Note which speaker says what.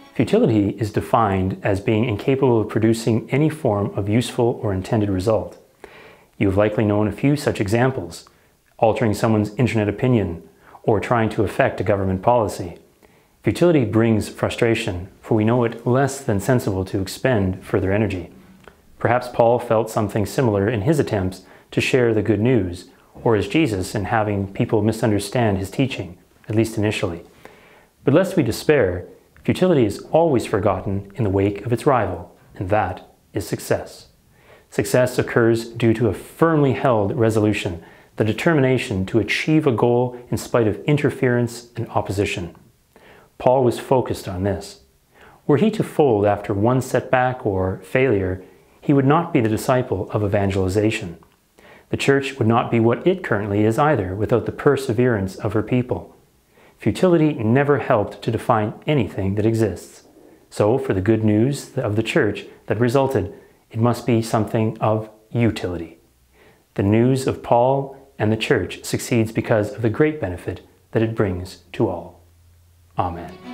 Speaker 1: Futility is defined as being incapable of producing any form of useful or intended result. You have likely known a few such examples: altering someone's internet opinion or trying to affect a government policy. Futility brings frustration, for we know it less than sensible to expend further energy. Perhaps Paul felt something similar in his attempts to share the good news, or as Jesus in having people misunderstand his teaching, at least initially. But lest we despair, futility is always forgotten in the wake of its rival, and that is success. Success occurs due to a firmly held resolution, the determination to achieve a goal in spite of interference and opposition. Paul was focused on this. Were he to fold after one setback or failure, he would not be the disciple of evangelization. The church would not be what it currently is either without the perseverance of her people. Futility never helped to define anything that exists. So for the good news of the church that resulted, it must be something of utility. The news of Paul and the church succeeds because of the great benefit that it brings to all. Amen.